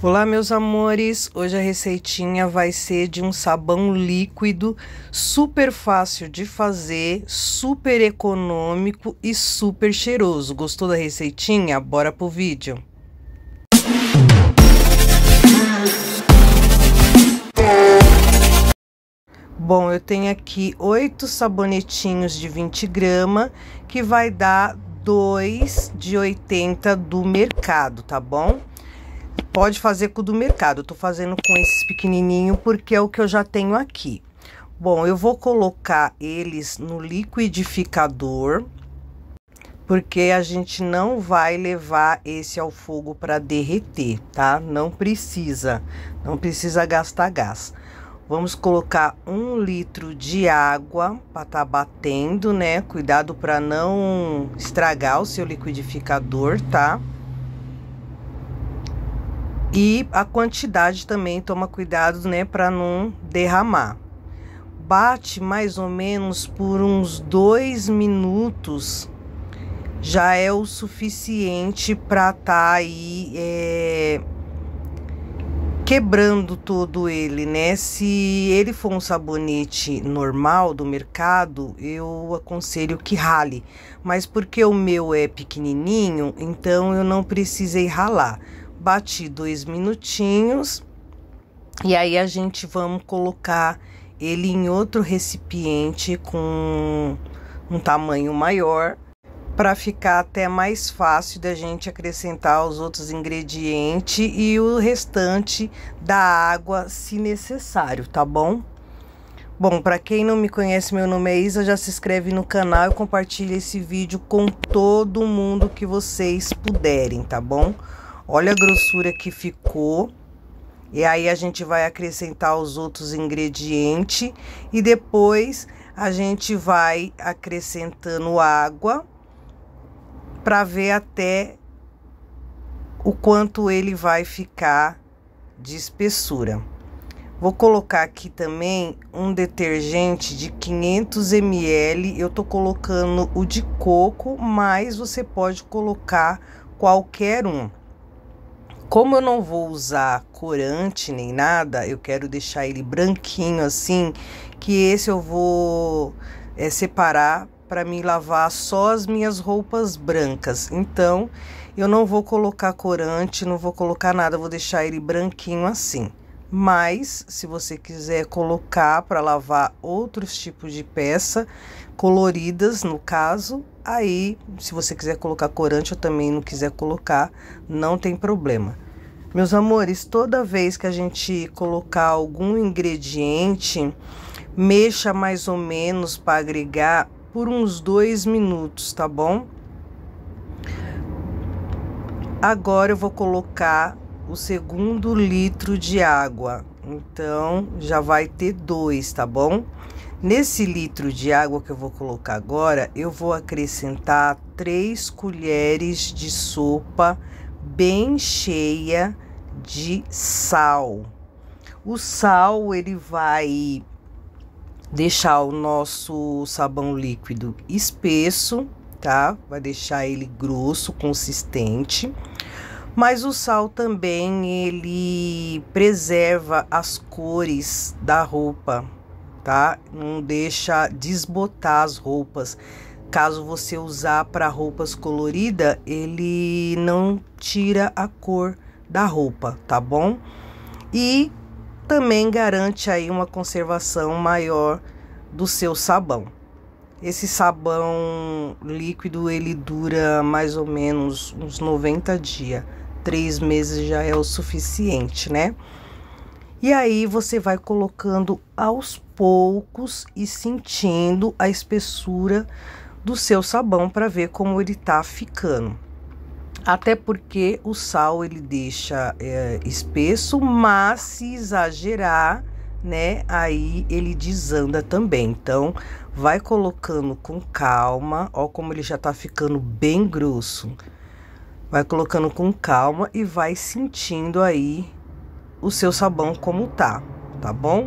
Olá, meus amores! Hoje a receitinha vai ser de um sabão líquido super fácil de fazer, super econômico e super cheiroso. Gostou da receitinha? Bora pro vídeo! Bom, eu tenho aqui 8 sabonetinhos de 20 gramas, que vai dar 2 de 80 do mercado, tá bom? Pode fazer com o do mercado, eu tô fazendo com esses pequenininhos porque é o que eu já tenho aqui. Bom, eu vou colocar eles no liquidificador, porque a gente não vai levar esse ao fogo para derreter, tá? Não precisa gastar gás. Vamos colocar 1 litro de água para tá batendo, né? Cuidado para não estragar o seu liquidificador, tá? E a quantidade também, toma cuidado, né, para não derramar. Bate mais ou menos por uns 2 minutos, já é o suficiente para tá aí quebrando todo ele, né? Se ele for um sabonete normal do mercado, eu aconselho que rale. Mas porque o meu é pequenininho, então eu não precisei ralar. Bati 2 minutinhos e aí a gente vamos colocar ele em outro recipiente com um tamanho maior, para ficar até mais fácil da gente acrescentar os outros ingredientes e o restante da água, se necessário, tá bom? Bom, para quem não me conhece, meu nome é Isa, já se inscreve no canal e compartilha esse vídeo com todo mundo que vocês puderem, tá bom? Olha a grossura que ficou. E aí a gente vai acrescentar os outros ingredientes e depois a gente vai acrescentando água para ver até o quanto ele vai ficar de espessura. Vou colocar aqui também um detergente de 500 ml. Eu tô colocando o de coco, mas você pode colocar qualquer um. Como eu não vou usar corante nem nada, eu quero deixar ele branquinho assim, que esse eu vou separar para me lavar só as minhas roupas brancas. Então, eu não vou colocar corante, não vou colocar nada, vou deixar ele branquinho assim. Mas, se você quiser colocar para lavar outros tipos de peça, coloridas no caso, aí, se você quiser colocar corante ou também não quiser colocar, não tem problema. Meus amores, toda vez que a gente colocar algum ingrediente, mexa mais ou menos para agregar por uns 2 minutos, tá bom? Agora eu vou colocar o segundo litro de água, então já vai ter 2, tá bom? Nesse litro de água que eu vou colocar agora, eu vou acrescentar 3 colheres de sopa bem cheia de sal. O sal, ele vai deixar o nosso sabão líquido espesso, tá? Vai deixar ele grosso, consistente. Mas o sal também, ele preserva as cores da roupa, tá? Não deixa desbotar as roupas. Caso você usar para roupas coloridas, ele não tira a cor da roupa, tá bom? E também garante aí uma conservação maior do seu sabão. Esse sabão líquido, ele dura mais ou menos uns 90 dias. 3 meses já é o suficiente, né? E aí você vai colocando aos poucos e sentindo a espessura do seu sabão para ver como ele tá ficando. Até porque o sal ele deixa espesso, mas se exagerar, né, aí ele desanda também. Então, vai colocando com calma, ó como ele já tá ficando bem grosso. Vai colocando com calma e vai sentindo aí o seu sabão como tá bom?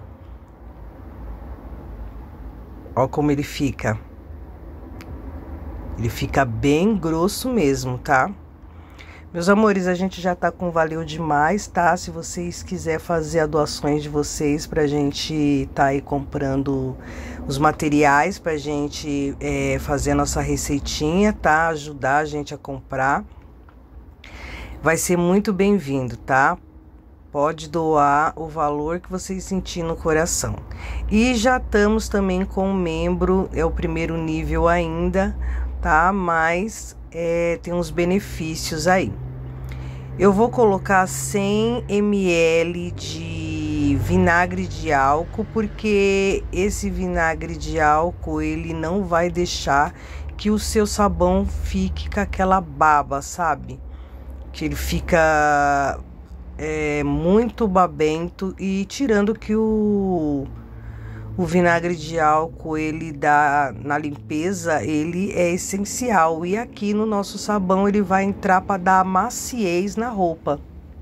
Ó como ele fica. Ele fica bem grosso mesmo, tá? Meus amores, a gente já tá com Valeu Demais, tá? Se vocês quiserem fazer as doações de vocês pra gente tá aí comprando os materiais pra gente fazer a nossa receitinha, tá? Ajudar a gente a comprar. Vai ser muito bem-vindo, tá? Pode doar o valor que vocês sentirem no coração. E já estamos também com um membro, é o primeiro nível ainda, tá? Mas tem uns benefícios aí. Eu vou colocar 100 ml de vinagre de álcool, porque esse vinagre de álcool, ele não vai deixar que o seu sabão fique com aquela baba, sabe? Que ele fica muito babento, e tirando que o vinagre de álcool, ele dá na limpeza, ele é essencial. E aqui no nosso sabão ele vai entrar para dar maciez na roupa.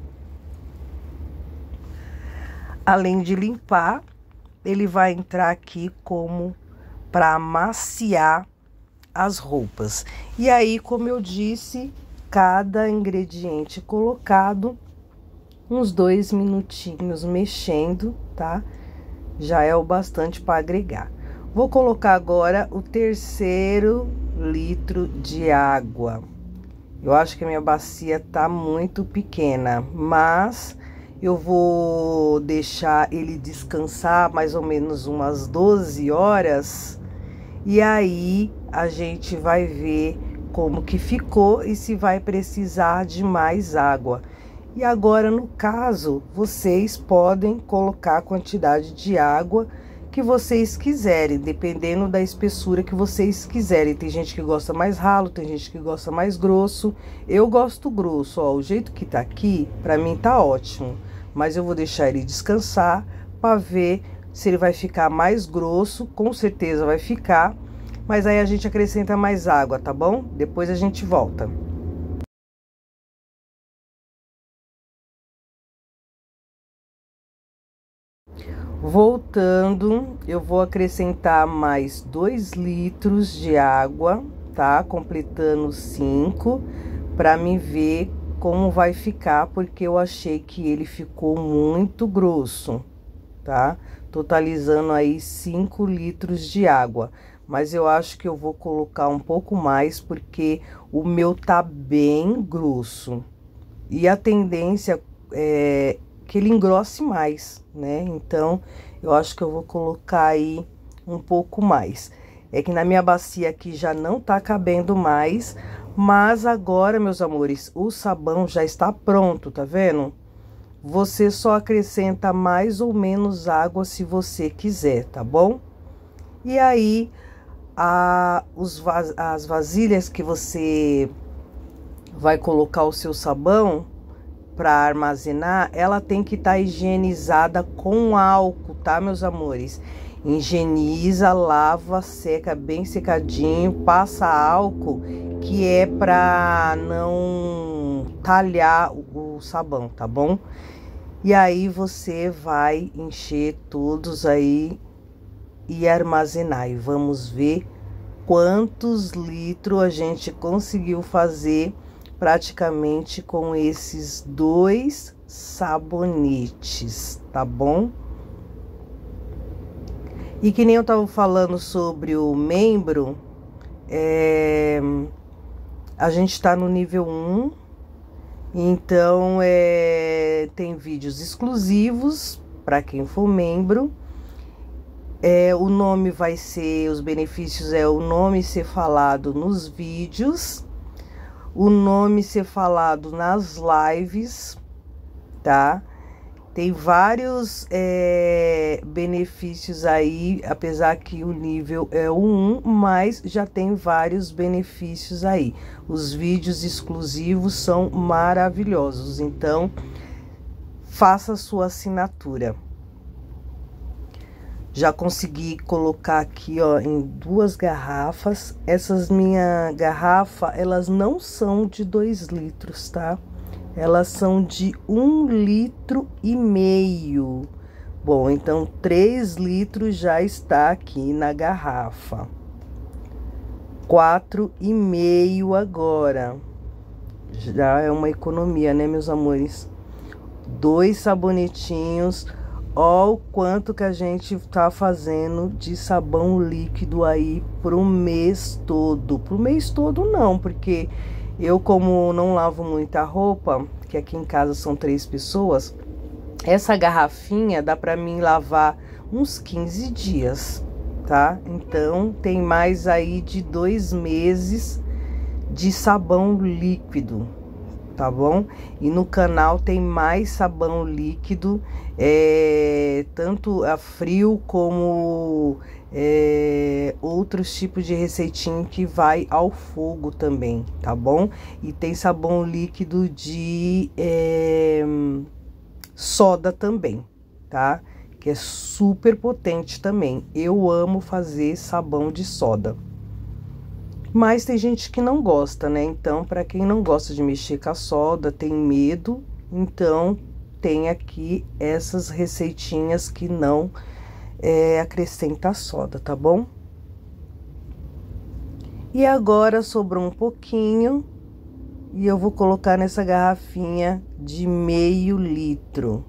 Além de limpar, ele vai entrar aqui como para amaciar as roupas. E aí, como eu disse, cada ingrediente colocado, uns 2 minutinhos mexendo, tá? Já é o bastante para agregar. Vou colocar agora o 3º litro de água. Eu acho que a minha bacia tá muito pequena, mas eu vou deixar ele descansar mais ou menos umas 12 horas. E aí a gente vai ver como que ficou e se vai precisar de mais água. E agora, no caso, vocês podem colocar a quantidade de água que vocês quiserem, dependendo da espessura que vocês quiserem. Tem gente que gosta mais ralo, tem gente que gosta mais grosso. Eu gosto grosso, ó, o jeito que tá aqui, pra mim tá ótimo. Mas eu vou deixar ele descansar pra ver se ele vai ficar mais grosso. Com certeza vai ficar, mas aí a gente acrescenta mais água, tá bom? Depois a gente volta. Voltando, eu vou acrescentar mais 2 litros de água, tá? Completando 5, para me ver como vai ficar, porque eu achei que ele ficou muito grosso, tá? Totalizando aí 5 litros de água. Mas eu acho que eu vou colocar um pouco mais, porque o meu tá bem grosso. E a tendência é que ele engrosse mais, né? Então, eu acho que eu vou colocar aí um pouco mais. É que na minha bacia aqui já não tá cabendo mais, mas agora, meus amores, o sabão já está pronto, tá vendo? Você só acrescenta mais ou menos água se você quiser, tá bom? E aí, as vasilhas que você vai colocar o seu sabão para armazenar, ela tem que estar higienizada com álcool, tá, meus amores? Higieniza, lava, seca bem secadinho, passa álcool, que é para não talhar o sabão, tá bom? E aí você vai encher todos aí e armazenar. E vamos ver quantos litros a gente conseguiu fazer praticamente com esses 2 sabonetes, tá bom? E que nem eu tava falando sobre o membro, a gente tá no nível 1, então tem vídeos exclusivos para quem for membro. O nome vai ser, os benefícios o nome ser falado nos vídeos, o nome ser falado nas lives, tá? Tem vários benefícios aí, apesar que o nível é o 1, mas já tem vários benefícios aí. Os vídeos exclusivos são maravilhosos, então faça a sua assinatura. Já consegui colocar aqui, ó, em 2 garrafas. Essas minha garrafa, elas não são de 2 litros, tá? Elas são de 1,5 litro. Bom, então 3 litros já está aqui na garrafa. 4,5 agora. já é uma economia, né, meus amores? 2 sabonetinhos, ó o quanto que a gente tá fazendo de sabão líquido aí pro mês todo. Pro mês todo não, porque eu, como não lavo muita roupa, que aqui em casa são 3 pessoas, essa garrafinha dá pra mim lavar uns 15 dias, tá? Então tem mais aí de 2 meses de sabão líquido, tá bom? E no canal tem mais sabão líquido, tanto a frio como outros tipos de receitinho que vai ao fogo também, tá bom? E tem sabão líquido de soda também, tá? Que é super potente também. Eu amo fazer sabão de soda. Mas tem gente que não gosta, né? Então, para quem não gosta de mexer com a soda, tem medo, então tem aqui essas receitinhas que não acrescenta soda, tá bom? E agora sobrou um pouquinho e eu vou colocar nessa garrafinha de meio litro.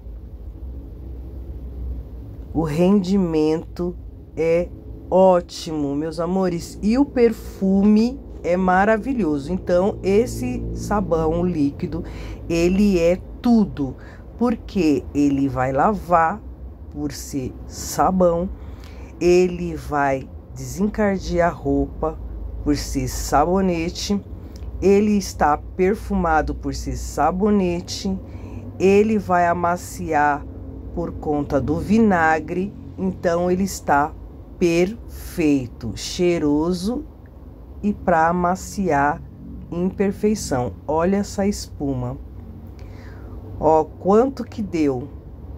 O rendimento é ótimo, meus amores, e o perfume é maravilhoso. Então, esse sabão líquido, ele é tudo, porque ele vai lavar por ser sabão, ele vai desencardir a roupa por ser sabonete, ele está perfumado por ser sabonete, ele vai amaciar por conta do vinagre, então ele está perfeito, cheiroso e para amaciar em perfeição. Olha essa espuma. Ó, quanto que deu?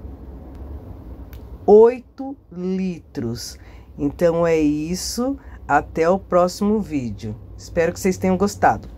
8 litros. Então é isso. Até o próximo vídeo. Espero que vocês tenham gostado.